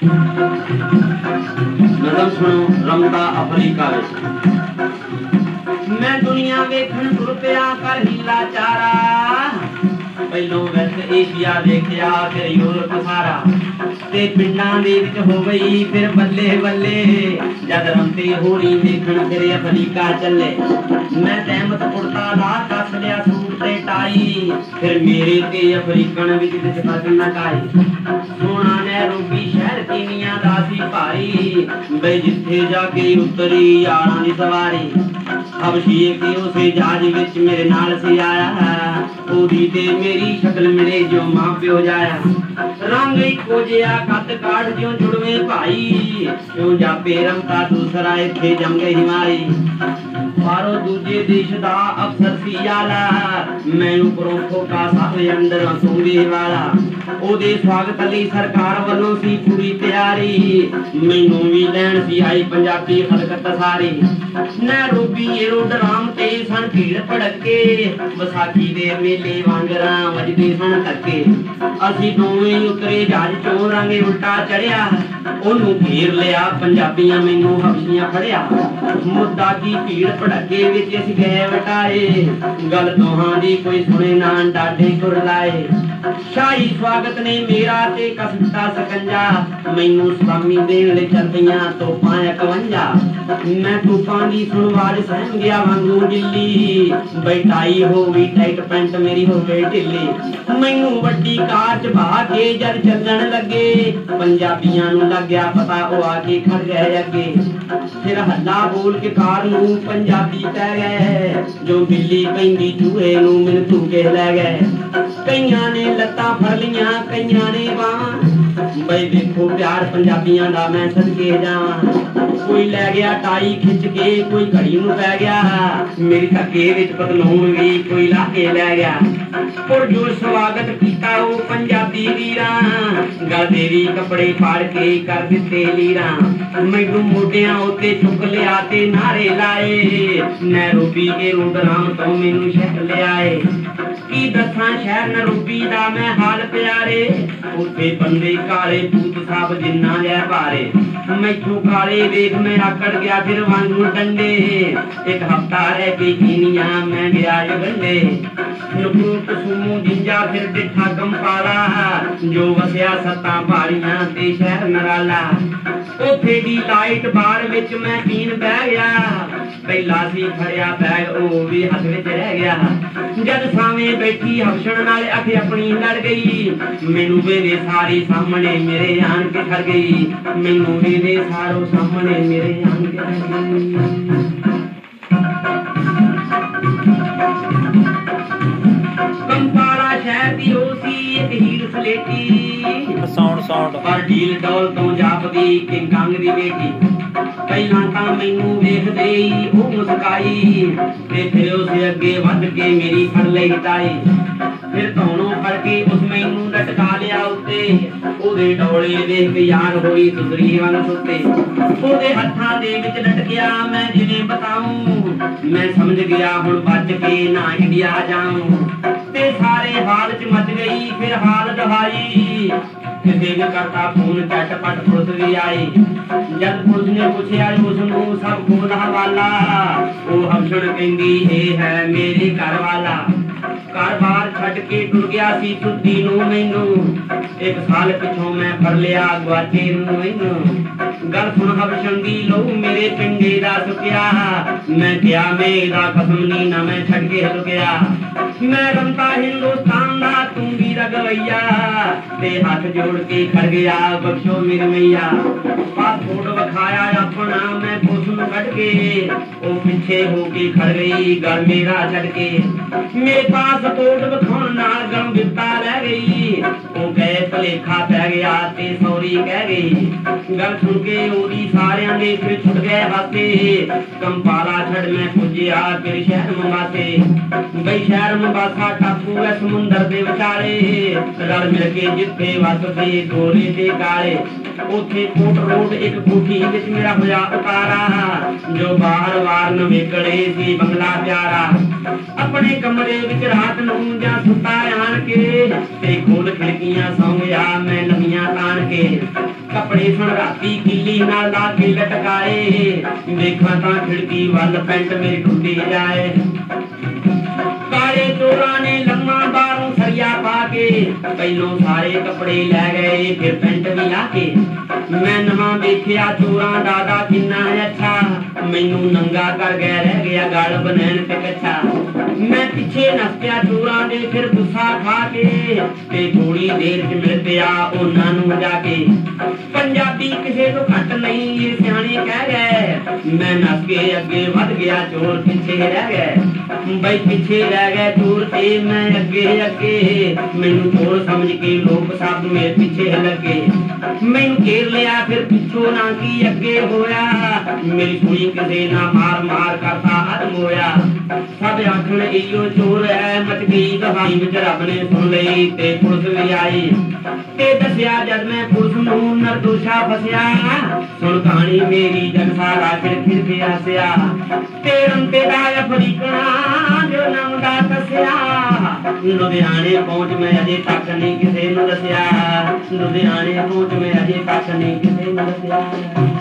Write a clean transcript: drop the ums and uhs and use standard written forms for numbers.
नज़म सुनो रमता अफ्रीका विच। मैं दुनिया वेखण तुर पिया कर हीला चारा, पहलों वैस्ट एशिया देखिया फिर यूरोप सारा, ते पिंडां दे विच हो गई फिर बल्ले बल्ले, जद रमते होरी देखण फिर अफ्रीका चले। मैं तहमत कुर्ता ला कस लिया सूट ते टाई, फिर मेरे ते अफ्रीकन विच विच फर्क न काई। सोना नैरोबी शहर कीनिया दा सी भारी, बई जिथे जाके उतरी यारां दी सवारी। हबशीए के उसे जहाज विच मेरे नाल से आया, ओदी ते मेरी शक्ल मिले जो मां प्यो जाया। रंग इक्को जिहा कद काठ ज्यों जुड़वे भाई, क्यों जापे रमता दूसरा इत्थे जम गई माई। मारो दूजे देश दा अफसर सी आला, मैं उपरों खोटा सब अंदरों सोंगे वाला। ओदे स्वागत लई सरकार वालों सी पूरी तैयारी, मैनू भी लैण सी आई पंजाबी खलकत सारी। नैरोबी एरोड्राम ते सन भीड़ भड़के, विसाखी दे मेले वांगरां वजदे सन धक्के। असीं दोवें उतरे जहाज चों रंगे उल्टा चढ़िया, ओनू घेर लिया पंजाबियां मैनू हबशियां फड़िया। मुद्दा की भीड़ भड़के विच असीं गए वटाए, गल दोहां दी कोई सुने ना डाढे कुरलाए। शाही स्वागत ने मेरा ते कसता सकंजा, मैनू सलामी देण लई चल पईयां तोपां 51। मैं तोपां दी सुण आवाज सहम गया वांगू दिल्ली, बैठाई हो गई टाइट पैंट मेरी हो गई ढिल्ली। मैनू वड्डी कार च बहा के जद चलण लगे, पंजाबियां नू लग्या पता ओ आके खड़ गए अगे। फिर हल्ला बोल के कार नू पंजाबी पै गए, जो बिल्ली पैंदी चूहे नू मिन धूके लै गए। कईयां ने लत्तां फड़ लियां कईयां ने बावां, बई देखो प्यार पंजाबियां दा मैं सदके जावां। कोई लै गया टाई खिच के कोई घड़ी नू पै गया, मेरी धक्के विच पतलून भी कोई ला के लै गया। पुरजोर स्वागत कीता ओ पंजाबी वीरां, गल दे वी कपड़े फाड़ के कर दित्ते लीरां। मैनू मोढियां उत्ते चुक लिया ते नारे लाए, नैरोबी एरोड्राम तो मैनू शहर ले आए। की दसां शहर नैरोबी दा मैं हाल प्यारे, उत्थे बंदे काले पूत सब जिन्ना जै भारे। मैथों काले वेख मैं आकड़ गया फिर वांगू डंडे, एक हफ्ता रह के कीनिया मैं गया युगंडे। नुकरू कुसुमू जिंजा फिर डिठा कंपाला, जो वसिया सत्तां पहाड़ियां ते शहर नराला। उत्थे दी लाइट बार विच मैं पीन बह गया, पहला सी फड़िया बैग ओ भी हथ विच रह गया। जद सावें बैठी हबशण नाल अख अपनी लड़ गई, मैनू वेदे सारी सामने मेरे आन के खड़ गई। मैनू वेदे सारो सामने मेरे आन के खड़ गई। कंपाला शहर दी ओसी एक हीर सलेटी, साउंड पर ढील डोल तो जापदी किंगांग दी बेटी। पहला तां मैनू वेखदे ही ओ मुस्काई, ते फिर उसे अगे वध के मेरी फड़ लई टाई। फिर धौनों फड़ के उस मैनू लटका लिया उत्ते, ओदे डोले वेख के यार होई सुधरी वाल सुते। ओदे हत्थां दे विच लटकिया मैं जिवें बताऊं, मैं समझ गया हुण बच के ना इंडिया जाऊं। ते सारे हाल च मच गई फिर हाल दहाई, किसी ने करता फोन झटपट पुलिस भी आई। जद पुलिस ने पूछा उसनू सब खोल हवाला, वो हबशण कहंदी ए है मेरे घर वाला। घर बार छड़ के टुर गया सी तुद्दी नू मैनू, एक साल पिछों मैं फड़ लिया गुआचे नू मैनू। गल सुन हबशण दी लहू मेरे पिंडे दा सुकिया, मैं क्या मेरा कसम नी ना मैं छड़ के लुकिया। मैं रमता हिंदुस्तान दा तू भी रगवैया, ते हाथ जोड़ के खड़ गया बख्शो मेरे मैया। पासपोर्ट विखाया अपना मैं पुलिस नू कढ के, ओ पिछे हो के खड़ गई घर मेरा छड़ के। मेरे पासपोर्ट विखाउण नाल गंभीरता रह गई, ओ गए भलेखा पै गया ते सौरी कह गई। गल सुन के ओदी सारियां दे फिर छुट गए हाथे, कंपाला छड़ मैं पुज्जिया फिर शहर मंगाते। बई शहर ਬੰਬਾਸਾ ਟਾਪੂ ਐ ਸਮੁੰਦਰ ਦੇ ਵਿਚਾਲੇ, ਰਲ ਮਿਲ ਕੇ ਜਿੱਥੇ ਵੱਸਦੇ ਗੋਰੇ ਤੇ ਕਾਲੇ। ਉੱਥੇ ਕੋਟ ਰੋਡ ਇੱਕ ਕੋਠੀ ਵਿੱਚ ਮੇਰਾ ਹੋਇਆ ਉਤਾਰਾ, ਜੋ ਬਾਹਰ ਵਾਰ ਨਵੇਕਲੇ ਸੀ ਬੰਗਲਾ ਪਿਆਰਾ। ਆਪਣੇ ਕਮਰੇ ਵਿੱਚ ਰਾਤ ਨੂੰ ਜਾਂ ਸੁੱਤਾ ਆਣ ਕੇ, ਤੇ ਖੋਲ ਖਿੜਕੀਆਂ ਸੌਂ ਗਿਆ ਮੈਂ ਨਵੀਆਂ ਤਾਣ ਕੇ। ਕੱਪੜੇ ਸੁਣ ਰਾਤੀ ਕੀਲੀ ਨਾਲ ਲਾ ਕੇ ਲਟਕਾਏ, ਦੇਖਾਂ ਤਾਂ ਖਿੜਕੀ ਵੱਲ ਪੈਂਟ ਮੇਰੀ ਟੁੱਟੀ ਜਾਏ। ਕਾਲੇ ਚੋਰਾਂ ਨੇ ਲੰਮਾ ਬਾਹਰੋਂ ਸਰੀਆ ਪਾ ਕੇ, ਪਹਿਲੋਂ ਸਾਰੇ ਕੱਪੜੇ ਲੈ ਗਏ ਫਿਰ ਪੈਂਟ ਵੀ ਲਾ ਕੇ। ਮੈਂ ਨਵਾਂ ਵੇਖਿਆ ਚੋਰਾਂ ਦਾ ਕਿੰਨਾ ਅੱਛਾ, ਮੈਨੂੰ ਨੰਗਾ ਕਰ ਗਿਆ ਰਹਿ ਗਿਆ ਗਲ ਬਨੈਣ ਤੇ ਕੱਛਾ। ਮੈਂ ਪਿੱਛੇ ਨੱਸ ਪਿਆ ਚੋਰਾਂ ਦੇ ਫਿਰ ਗੁੱਸਾ ਖਾ ਕੇ, ਤੇ ਥੋੜੀ ਦੇਰ ਚ ਮਿਲ ਪਿਆ ਉਹਨਾਂ ਨੂੰ ਜਾ ਕੇ। ਪੰਜਾਬੀ ਕਿਸੇ ਤੋਂ ਘੱਟ ਨਹੀਂ ਇਹ ਸਿਆਣੇ ਕਹਿ ਗਏ, ਮੈਂ ਨੱਸ ਕੇ ਅੱਗੇ ਵੱਧ ਗਿਆ ਚੋਰ ਪਿੱਛੇ ਰਹਿ ਗਏ। ਬਈ ਪਿੱਛੇ ਰਹਿ ਗਏ ਚੋਰ ਤੇ ਮੈਂ ਅੱਗੇ ਅੱਗੇ, ਮੈਨੂੰ ਚੋਰ ਸਮਝ ਕੇ ਲੋਕ ਸਭ ਮੇਰੇ ਪਿੱਛੇ ਲੱਗੇ। ਮੈਨੂੰ ਘੇਰ ਲਿਆ ਫਿਰ ਪਿੱਛੋਂ ਨਾ ਕੀ ਅੱਗੇ ਹੋਇਆ, ਮੇਰੀ ਸੁਣੀ ਕਿਸੇ ਨਾ ਮਾਰ ਮਾਰ ਕਰਤਾ ਹਦਮ ਹੋਇਆ। ਸਭ ਆਖਣ ਇਹੋ ਚੋਰ ਹੈ, ਮਚ ਗਈ ਦਹਾਈ ਵਿੱਚ ਰੱਬ ਨੇ ਸੁਣ ਲਈ ਤੇ ਪੁਲਿਸ ਵੀ ਆਈ। ਤੇ ਦੱਸਿਆ ਜਦ ਮੈਂ ਪੁਲਿਸ ਨੂੰ ਨਿਰਦੋਸ਼ਾ ਫਸਿਆ, ਸੁਣ ਕਹਾਣੀ ਮੇਰੀ ਜਗ ਸਾਰਾ ਖਿੜ ਕੇ ਹੱਸਿਆ। ਤੇ ਰੰਤੇ ਦਾ ਅਫਰੀਕਣਾ ਜੋ ਨਾਮ ਦਾ ਦੱਸਿਆ, ਲੁਧਿਆਣੇ ਪਹੁੰਚ ਮੈਂ ਅਜੇ ਤੱਕ ਨਹੀਂ ਕਿਸੇ ਨੂੰ ਦੱਸਿਆ। ਲੁਧਿਆਣੇ ਪਹੁੰਚ ਮੈਂ ਅਜੇ ਤੱਕ ਨਹੀਂ ਕਿਸੇ ਨੂੰ ਦੱਸਿਆ।